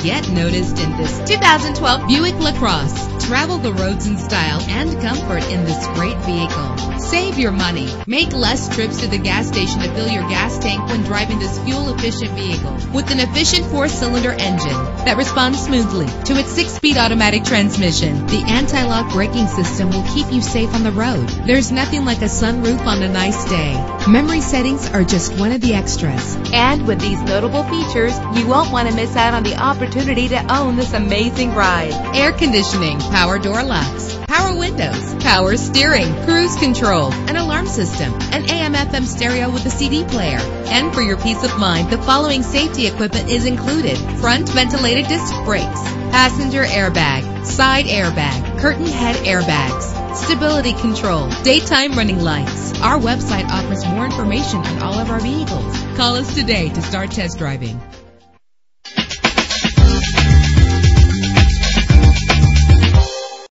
Get noticed in this 2012 Buick LaCrosse. Travel the roads in style and comfort in this great vehicle. Save your money. Make less trips to the gas station to fill your gas tank when driving this fuel-efficient vehicle. With an efficient 4-cylinder engine that responds smoothly to its 6-speed automatic transmission, the anti-lock braking system will keep you safe on the road. There's nothing like a sunroof on a nice day. Memory settings are just one of the extras. And with these notable features, you won't want to miss out on the opportunity to own this amazing ride. Air conditioning, power door locks, power windows, power steering, cruise control, an alarm system, an AM/FM stereo with a CD player. And for your peace of mind, the following safety equipment is included: front ventilated disc brakes, passenger airbag, side airbag, curtain head airbags, stability control, daytime running lights. Our website offers more information on all of our vehicles. Call us today to start test driving.